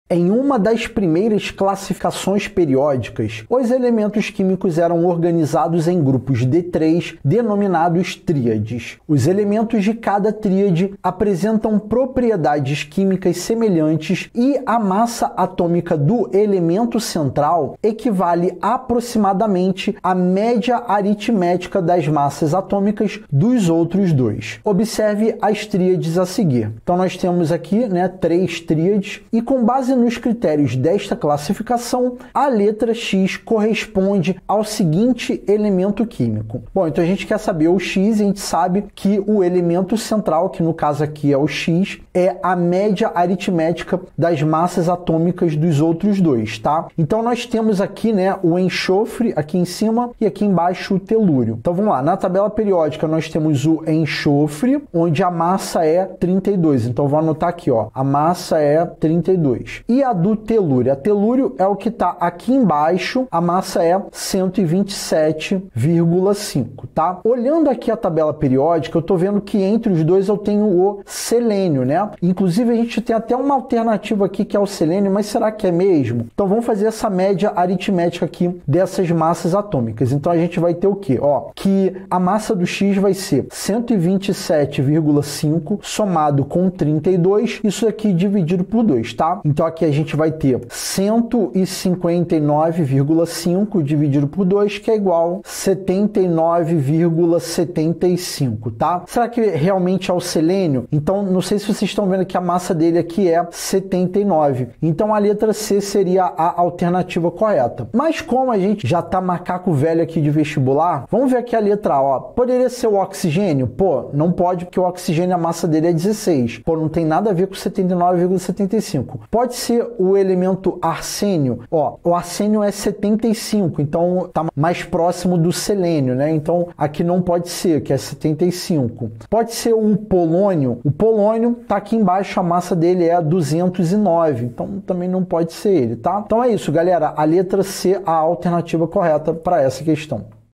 Em uma das primeiras classificações periódicas, os elementos químicos eram organizados em grupos de 3, denominados tríades. Os elementos de cada tríade apresentam propriedades químicas semelhantes e a massa atômica do elemento central equivale aproximadamente à média aritmética das massas atômicas dos outros dois. Observe as tríades a seguir. Então nós temos aqui, 3 tríades e com base nos critérios desta classificação, a letra X corresponde ao seguinte elemento químico. Bom, então a gente quer saber o X e a gente sabe que o elemento central, que no caso aqui é o X, é a média aritmética das massas atômicas dos outros dois, tá? Então nós temos aqui, o enxofre aqui em cima e aqui embaixo o telúrio. Então vamos lá, na tabela periódica nós temos o enxofre, onde a massa é 32. Então vou anotar aqui, ó, a massa é 32. E a do telúrio? A telúrio é o que está aqui embaixo, a massa é 127,5, tá? Olhando aqui a tabela periódica, eu estou vendo que entre os dois eu tenho o selênio, Inclusive a gente tem até uma alternativa aqui que é o selênio, mas será que é mesmo? Então vamos fazer essa média aritmética aqui dessas massas atômicas. Então a gente vai ter o quê? Que a massa do X vai ser 127,5 somado com 32, isso aqui dividido por 2, tá? Então aqui a gente vai ter 159,5 dividido por 2, que é igual a 79,75, tá? Será que realmente é o selênio? Então, não sei se vocês estão vendo que a massa dele aqui é 79. Então, a letra C seria a alternativa correta. Mas como a gente já tá macaco velho aqui de vestibular, vamos ver aqui a letra A, Poderia ser o oxigênio? Pô, não pode, porque o oxigênio, a massa dele é 16. Pô, não tem nada a ver com 79,75. Pode ser o elemento arsênio? O arsênio é 75, então tá mais próximo do selênio, Então, aqui não pode ser, que é 75. Pode ser o polônio? O polônio tá aqui embaixo, a massa dele é 209, então também não pode ser ele, tá? Então é isso, galera. A letra C, a alternativa correta para essa questão.